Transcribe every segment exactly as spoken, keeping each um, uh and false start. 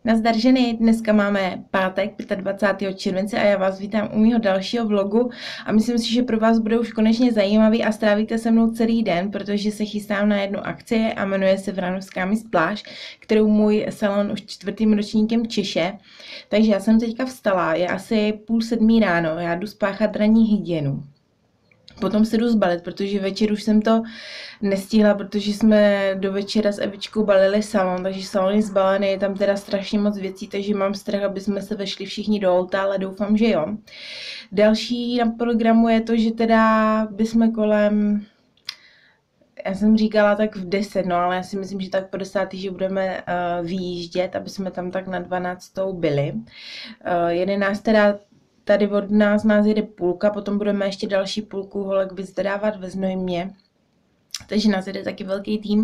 Nazdar ženy, dneska máme pátek, dvacátého pátého července a já vás vítám u mého dalšího vlogu a myslím si, že pro vás bude už konečně zajímavý a strávíte se mnou celý den, protože se chystám na jednu akci a jmenuje se Vranovská Miss Pláž, kterou můj salon už čtvrtým ročníkem češe. Takže já jsem teďka vstala, je asi půl sedmí ráno, já jdu spáchat ranní hygienu. Potom se jdu zbalit, protože večer už jsem to nestihla, protože jsme do večera s Evičkou balili salon, takže salon je zbalený, je tam teda strašně moc věcí, takže mám strach, aby jsme se vešli všichni do auta, ale doufám, že jo. Další na programu je to, že teda bychom kolem, já jsem říkala tak v deset, no ale já si myslím, že tak po desátý, že budeme uh, vyjíždět, aby jsme tam tak na dvanáctou byli. Uh, jedenáct teda tady od nás nás jede půlka, potom budeme ještě další půlku holek vyzdávat ve Znojmě. Takže nás jede taky velký tým.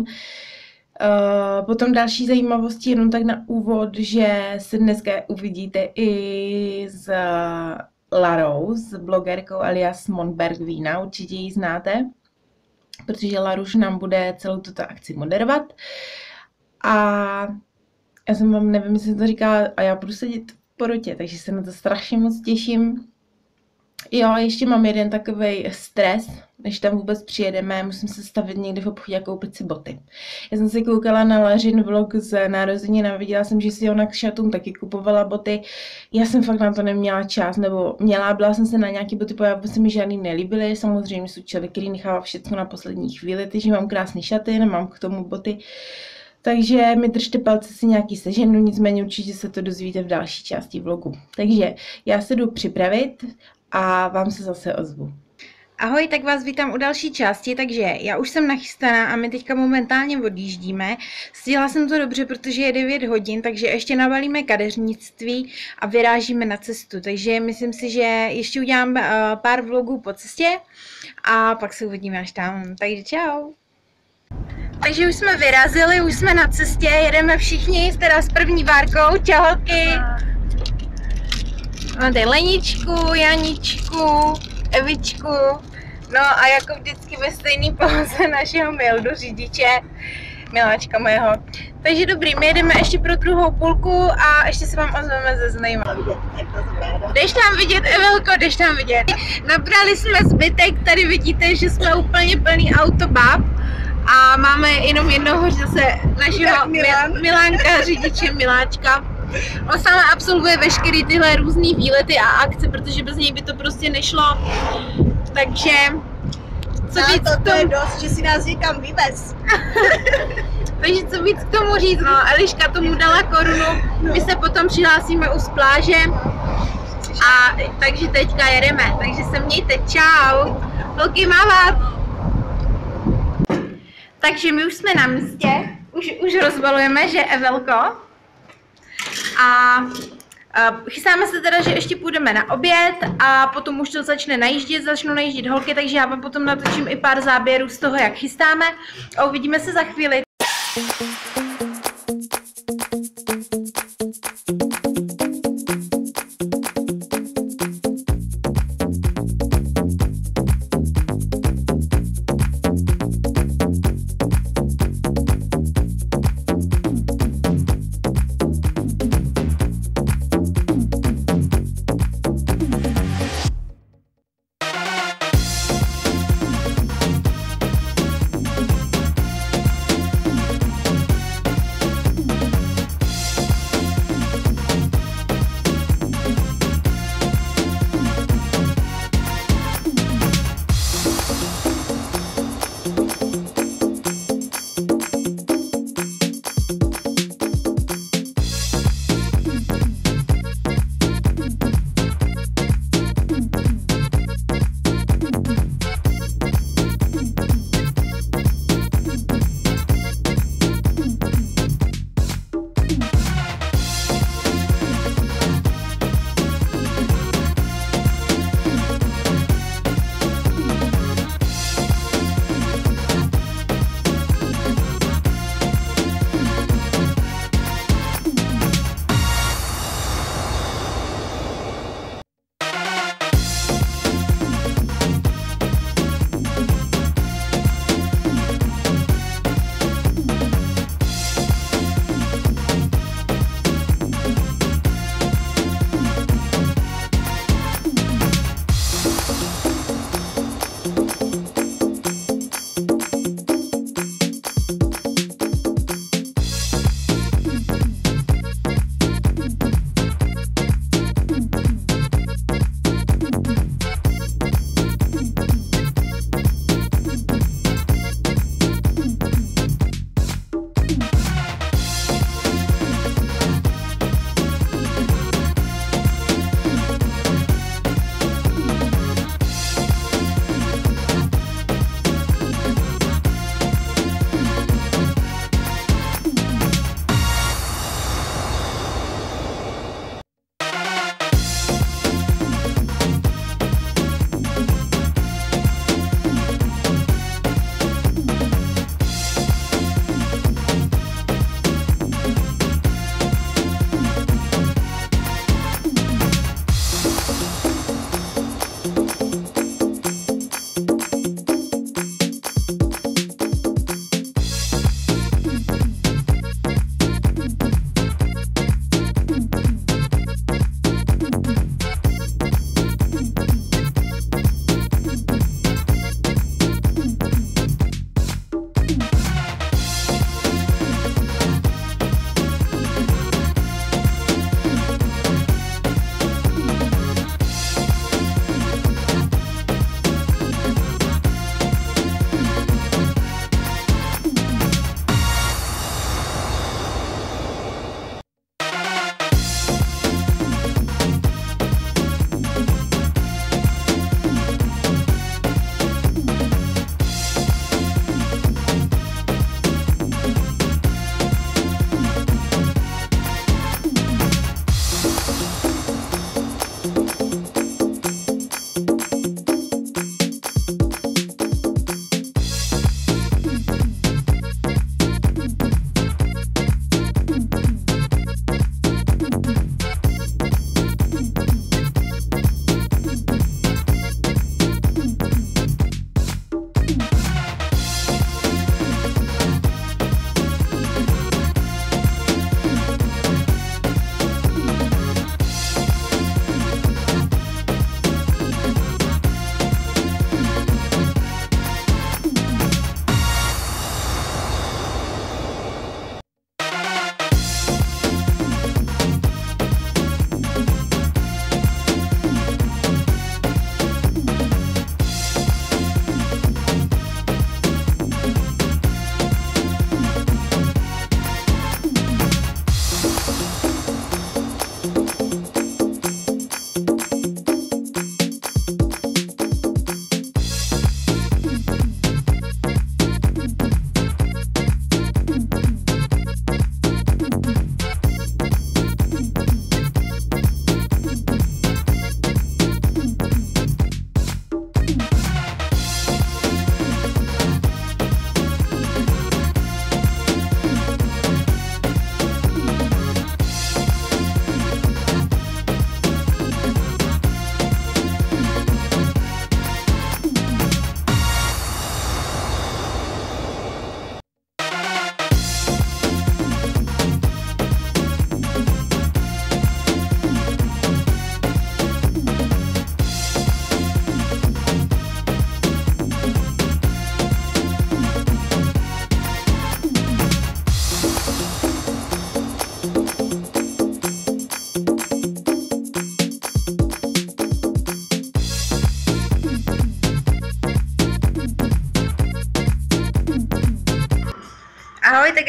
Uh, potom další zajímavosti, jenom tak na úvod, že se dneska uvidíte i s Larou, s blogerkou alias Monberg Vína, určitě ji znáte, protože Laruš nám bude celou tuto akci moderovat. A já jsem vám, nevím, jestli jsem to říkala, a já budu sedět porotě, takže se na to strašně moc těším. Jo, ještě mám jeden takovej stres, než tam vůbec přijedeme, musím se stavit někde v obchodě a koupit si boty. Já jsem si koukala na Lařin vlog z narozenin a viděla jsem, že si ona k šatům taky kupovala boty. Já jsem fakt na to neměla čas, nebo měla, byla jsem se na nějaký boty, protože se mi žádný nelíbily. Samozřejmě jsou člověk, který nechává všechno na poslední chvíli, takže mám krásné šaty, nemám k tomu boty. Takže mi držte palce, si nějaký seženu, nicméně určitě se to dozvíte v další části vlogu. Takže já se jdu připravit a vám se zase ozvu. Ahoj, tak vás vítám u další části, takže já už jsem nachystaná a my teďka momentálně odjíždíme. Stihla jsem to dobře, protože je devět hodin, takže ještě nabalíme kadeřnictví a vyrážíme na cestu. Takže myslím si, že ještě udělám uh, pár vlogů po cestě a pak se uvidíme až tam. Takže čau. Takže už jsme vyrazili, už jsme na cestě, jedeme všichni, teda s první várkou, čau holky. Máte Leničku, Janičku, Evičku, no a jako vždycky ve stejný poloze našeho Mildu, řidiče, miláčka mého. Takže dobrý, my jedeme ještě pro druhou půlku a ještě se vám ozveme ze Znojma. Jdeš tam vidět, Evelko, jdeš tam vidět. Nabrali jsme zbytek, tady vidíte, že jsme úplně plný autobab. A máme jenom jednoho zase našeho Milán. Milánka, řidiče Miláčka. On sám absolvuje veškeré tyhle různé výlety a akce, protože bez něj by to prostě nešlo. Takže co víc to, k tomu... to je dost, že si nás někam vyvez. Takže co víc k tomu říct, no, Eliška tomu dala korunu, my se potom přihlásíme u z pláže. A takže teďka jedeme, takže se mějte, čau. Holky, mávat. Takže my už jsme na místě, už, už rozbalujeme, že Evelko? A, a chystáme se teda, že ještě půjdeme na oběd a potom už to začne najíždět, začnou najíždět holky, takže já vám potom natočím i pár záběrů z toho, jak chystáme a uvidíme se za chvíli.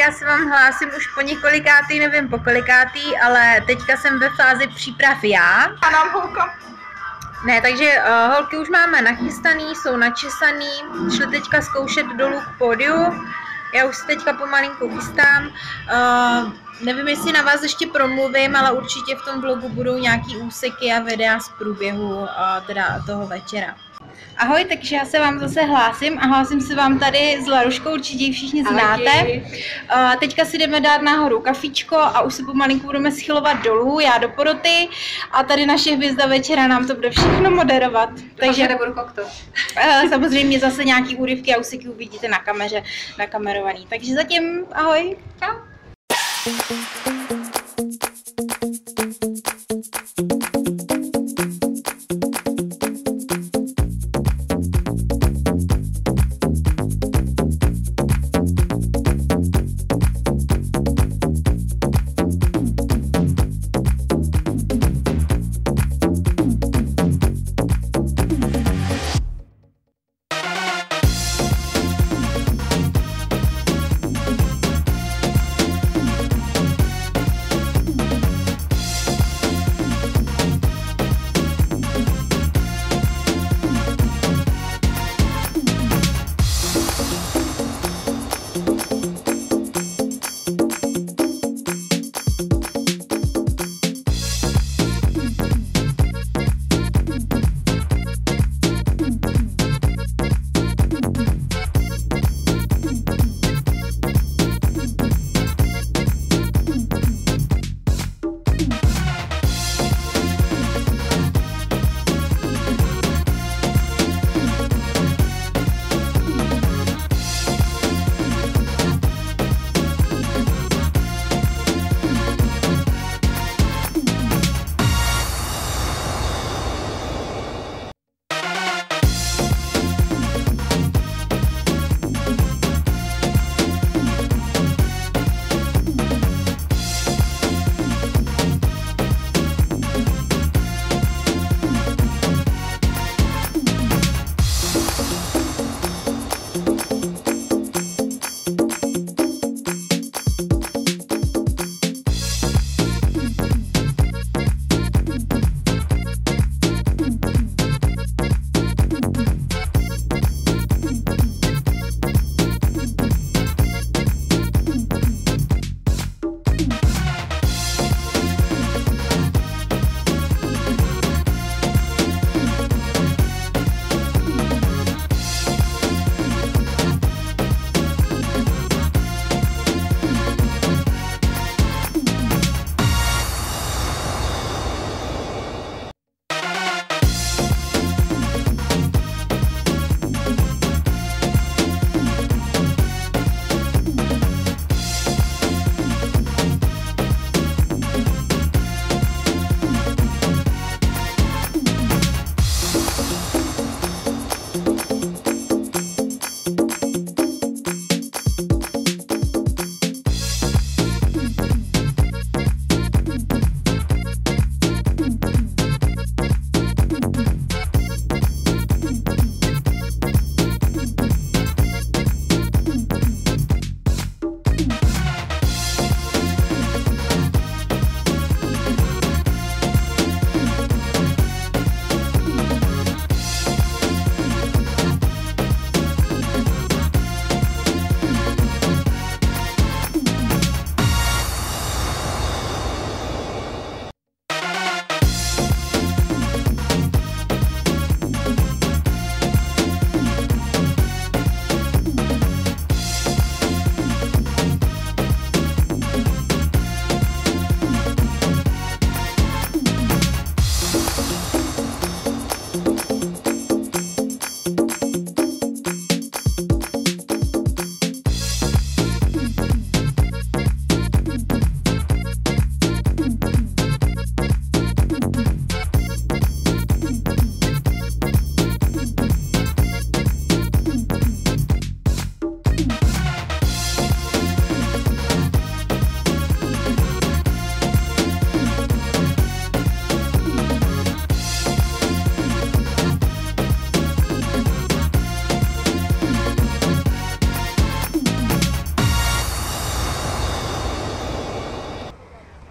já se vám hlásím už po několikátý, nevím po kolikátý, ale teďka jsem ve fázi příprav já. A nám holka. Ne, takže uh, holky už máme nachystaný, jsou načesaný, šli teďka zkoušet dolů k pódiu. Já už se teďka pomalinku chystám. Uh, nevím, jestli na vás ještě promluvím, ale určitě v tom vlogu budou nějaký úseky a videa z průběhu uh, teda toho večera. Ahoj, takže já se vám zase hlásím a hlásím se vám tady s Laruškou, určitě ji všichni znáte. Uh, teďka si jdeme dát nahoru kafičko a už se pomalinku budeme schylovat dolů, já do poroty a tady naše hvězda večera nám to bude všechno moderovat. Takže nebudu kokto. Uh, samozřejmě zase nějaký úryvky a úseky uvidíte na kameře, nakamerovaný. Takže zatím ahoj. Čau.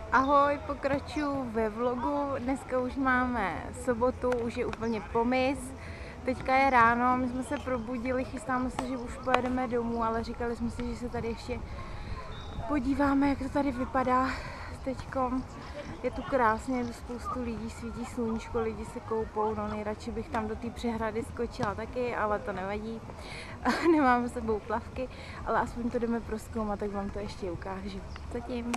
Ahoj, pokračuju ve vlogu. Dneska už máme sobotu, už je úplně pomys. Teďka je ráno, my jsme se probudili, chystáme se, že už pojedeme domů, ale říkali jsme si, že se tady ještě podíváme, jak to tady vypadá teďkom. Je tu krásně, je tu spoustu lidí, svítí sluníčko, lidi se koupou, no nejradši bych tam do té přehrady skočila taky, ale to nevadí. Nemáme s sebou plavky, ale aspoň to jdeme prozkoumat, tak vám to ještě ukážu. Zatím.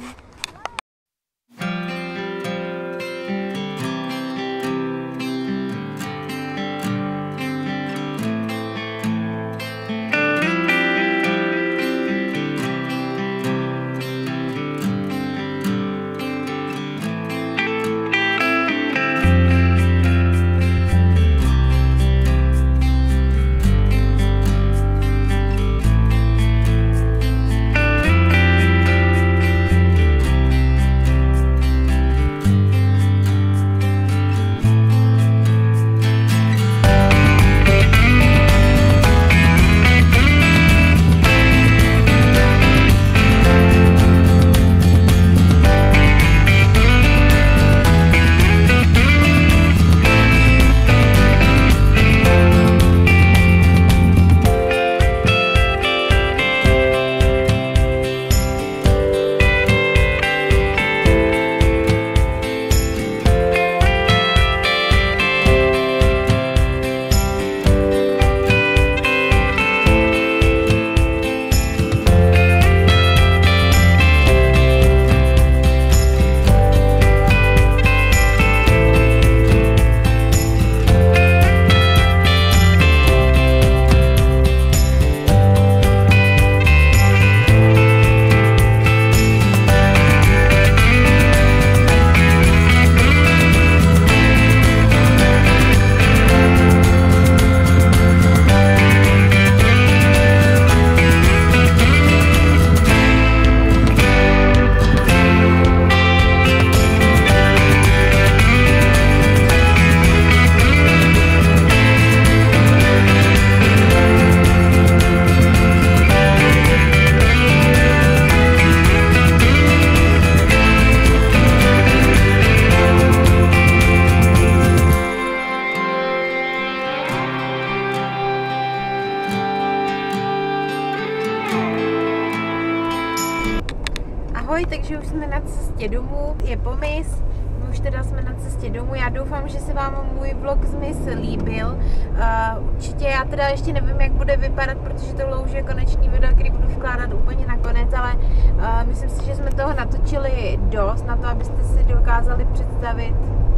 Ahoj, takže už jsme na cestě domů, je pomys, my už teda jsme na cestě domů, já doufám, že se vám můj vlog z Mys líbil. Uh, určitě já teda ještě nevím, jak bude vypadat, protože tohle už je konečný video, který budu vkládat úplně nakonec, ale uh, myslím si, že jsme toho natočili dost na to, abyste si dokázali představit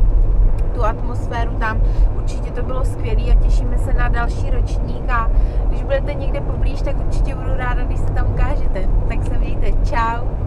tu atmosféru tam. Určitě to bylo skvělé a těšíme se na další ročník a když budete někde poblíž, tak určitě budu ráda, když se tam ukážete. Tak se mějte, čau!